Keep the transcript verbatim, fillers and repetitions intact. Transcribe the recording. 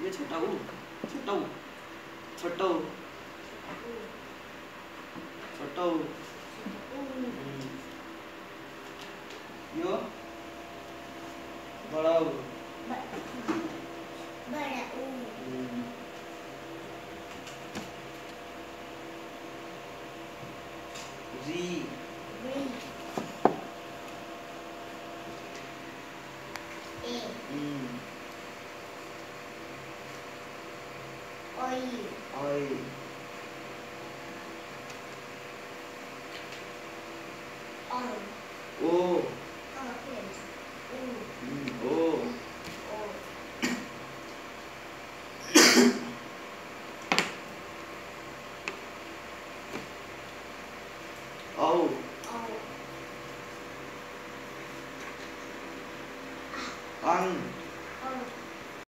ये छोटा ऊ छोटा ऊ छोटा ऊ छोटा ऊ यो बड़ा ऊ बड़ा ऊ री री ए हम्म ओई ओए